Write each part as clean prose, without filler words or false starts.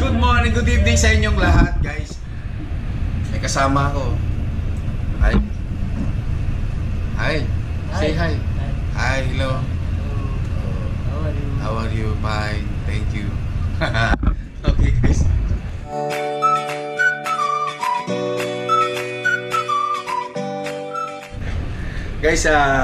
Good morning, good evening sa inyong lahat, guys. May kasama ako. Hi. Hi. Say hi. Hi, hello. How are you? Fine. Thank you. Okay, guys. Guys,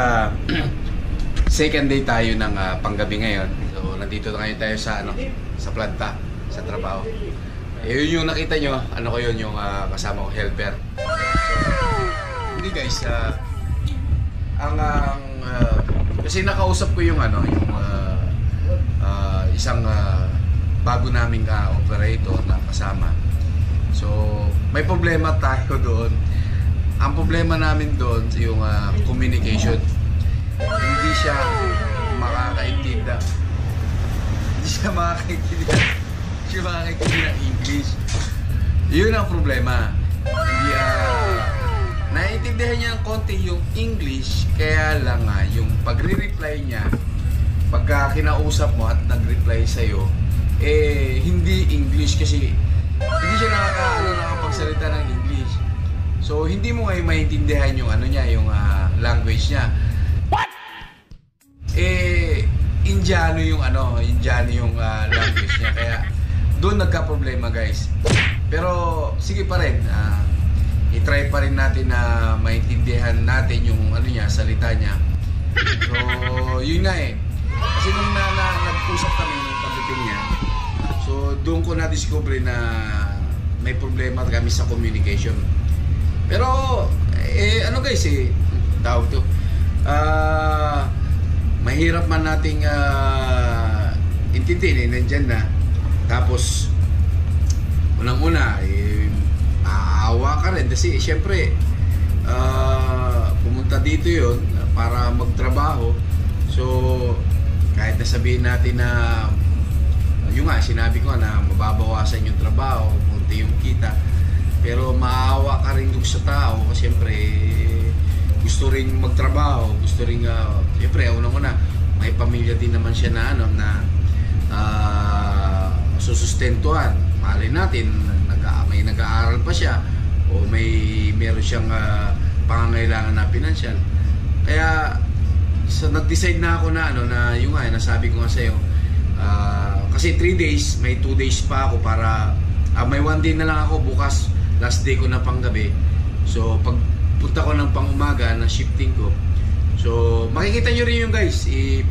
second day tayo ng panggabi ngayon. So, nandito na ngayon tayo sa sa planta, sa trabaho. Yun yung nakita nyo, ko yun, yung kasama ko helper. So, hindi guys, kasi nakausap ko yung isang bago naming operator na kasama. So, may problema tayo doon. Ang problema namin doon yung communication. Hindi siya makakaintindi. Hindi siya makakaintindi ng English. Yun ang problema. Hindi naiintindihan niya ng konti yung English, kaya lang yung pagre-reply niya, pagka kinausap mo at nag-reply sa'yo, hindi English kasi hindi siya nakapagsalita ng English. So, hindi mo ngayon maintindihan yung yung language niya. What? Indiano yung language niya. Kaya, doon nagka-problema, guys. Pero, sige pa rin. I-try pa rin natin na maintindihan natin yung salita niya. So, yun nga Kasi nung nag-usap kami ng pagdating niya, so, doon ko na-discover na may problema kami sa communication. Pero, guys, tawag to. Mahirap man nating intindihin, nandyan na. Tapos, unang-una, aawa ka rin. Kasi, syempre, pumunta dito yon para magtrabaho. So, kahit nasabihin natin na, yung sinabi ko na mababawasan yung trabaho, kunti yung kita. Pero maawa ka rin dun sa tao kasi siyempre gusto rin magtrabaho, gusto rin siyempre unang-una may pamilya din naman siya na susustentuhan. Malay natin may nag-aaral pa siya o meron siyang pangangailangan na pinansyal. Kaya nag-decide na ako na yung nasabi ko nga sa'yo, kasi 3 days, may 2 days pa ako para may 1 day na lang ako bukas. Last day ko na panggabi. So, pag punta ko ng pangumaga na shifting ko. So, makikita nyo rin yung guys.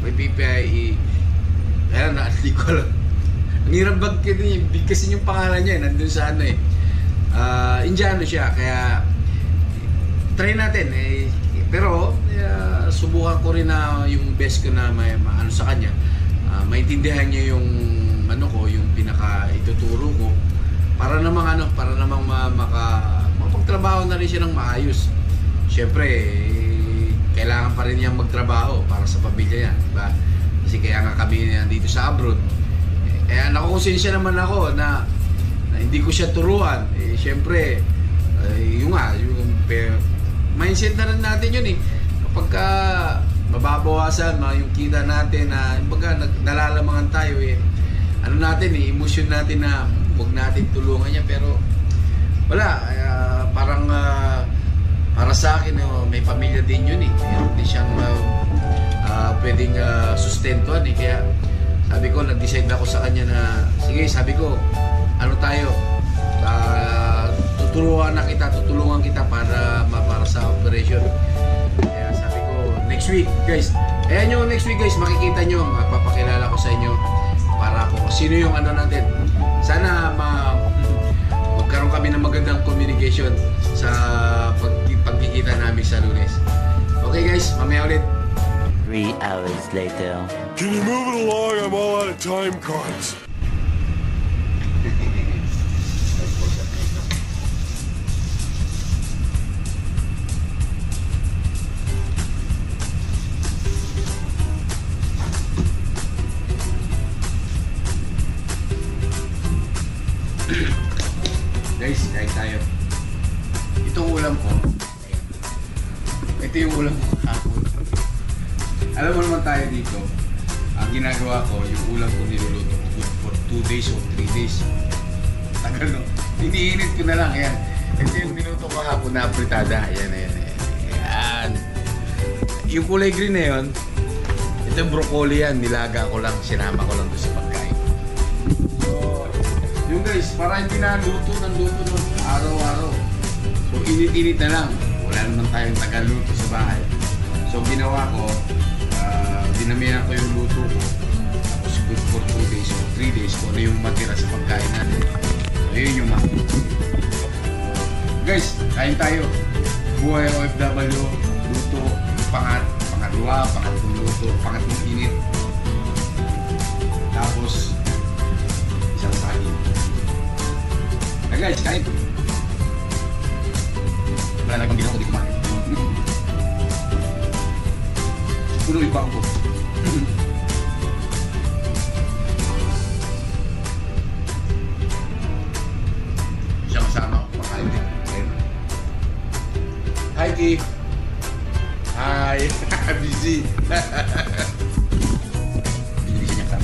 Ayan na, hindi ko alam. Ang hirap big kasi yung pangalan niya. Nandun sa Indiano siya. Kaya, try natin. Pero, subukan ko rin na yung best ko na sa kanya. Maintindihan niya yung yung pinaka ituturo ko. Para namang makapagtrabaho na rin siya ng maayos. Siyempre, kailangan pa rin niya magtrabaho para sa pamilya niya, diba? Kasi kaya nga kami dito sa abroad. Kaya nakukonsensya naman ako na hindi ko siya turuan. Siyempre, yung mindset na rin natin yun Kapag mababawasan yung kita natin na nalalamangan tayo emosyon natin na huwag natin tulungan niya, pero wala, parang para sa akin may pamilya din yun hindi siyang pwedeng sustentuhan kaya sabi ko, nag-decide ako sa kanya na sige, sabi ko tutulungan kita para sa operation. Kaya sabi ko, next week guys, next week guys, makikita nyo, papakilala ko sa inyo para sino yung natin. Sana magkaroon kami ng magandang communication sa pagkikita namin sa Lunes. Okay guys, mamaya ulit. 3 hours later. Can you move it along? I'm all out of time cards. Guys, kain tayo. Itong ulam ko. Ito yung ulam ko kahapon. Alam mo naman tayo dito, ang ginagawa ko, yung ulam ko niluluto ko for 2 days or 3 days. Tagal no. Iniinit ko na lang, ayan. Ito yung minuto ko hapon na apritada. Ayan, ayan, ayan. Ayan. Yung kulay green na yun, ito yung broccoli yan. Nilaga ko lang, sinama ko lang doon sa pagkain. So, yung guys, para hindi na luto ng araw-araw. So, init-init na lang. Wala naman tayong tagaluto sa bahay. So, ginawa ko, dinamihan ko yung luto ko. Tapos, good for 2 days or 3 days kung ano yung matira sa pagkain natin. So, yun yung guys, kain tayo. Buhay OFW, luto, pangalawa, pangatlong luto, pangatlong init. Tapos, isang saging. Na guys, kain. Wala lang ginawa ko di kumain. Puno yung bako ko. Siya kasama ko, kumakain din. Hi, Ki. Hi. Busy. Busy siya kasama.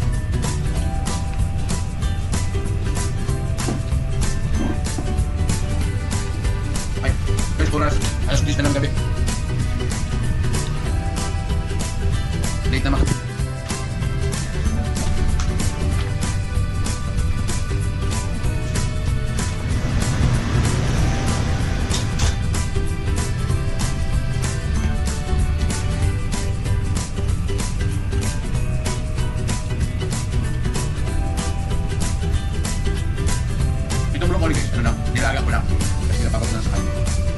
Ay, guys, oras. Alas 10 na ng gabi. Late na maka. Itong broccoli guys, ano lang, nilaga ko lang. Kasi napapag na sa kanya.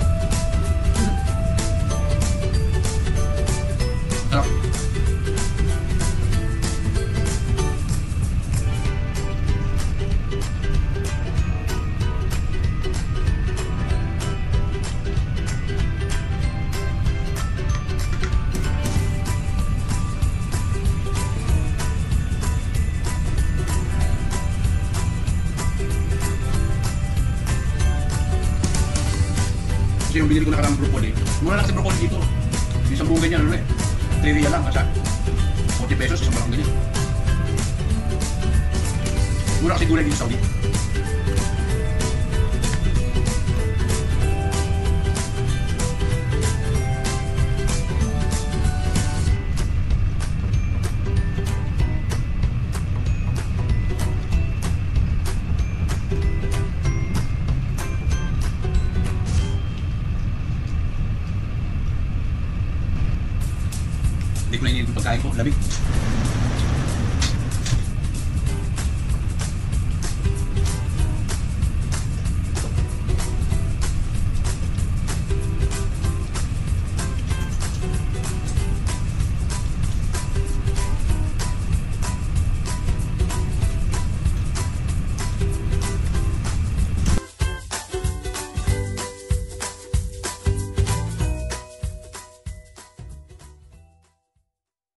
Sarap. Kasi yung binili ko nakarang broccoli, mura lang kasi broccoli dito. Yung isang buong ganyan, ano eh. 3 real lang kasi 40 pesos, isang malaki ganyan. Mura kasi gulay dito sa Saudi. Hindi ko na inilip yung pagkain ko, lamig.